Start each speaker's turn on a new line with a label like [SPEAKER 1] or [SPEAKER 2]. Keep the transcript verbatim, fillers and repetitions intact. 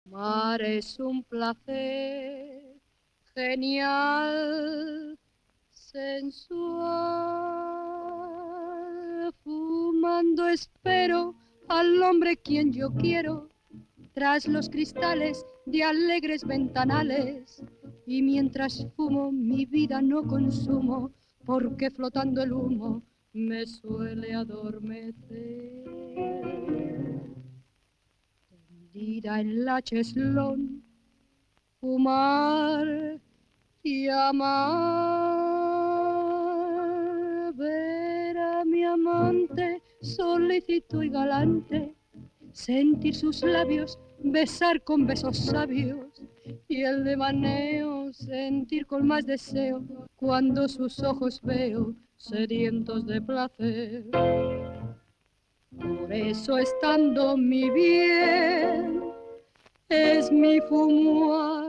[SPEAKER 1] Mar es un placer genial, sensual. Fumando espero al hombre quien yo quiero, tras los cristales de alegres ventanales. Y mientras fumo mi vida no consumo, porque flotando el humo me suele adormecer. Tendida en la cheslón, fumar y amar, ver a mi amante solícito y galante, sentir sus labios, besar con besos sabios, y el devaneo sentir con más deseo cuando sus ojos veo sedientos de placer. Por eso estando mi bien es mi fumar